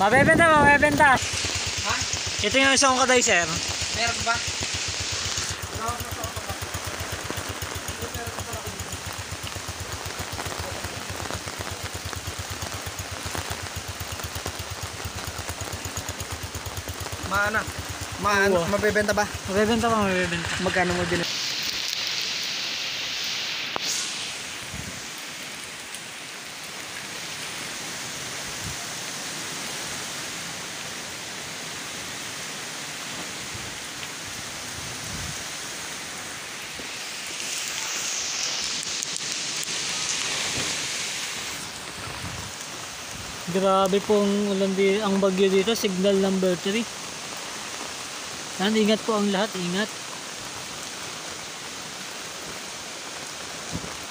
Mabebenta, mabebenta. Ha? Ito yung isang kaday, sir. Meron ba? Mabebenta ba? Mabebenta pa, mabebenta. Magkano mo din? Grabe pong ulan ang bagyo dito, signal number 3. Yan, ingat po ang lahat, ingat.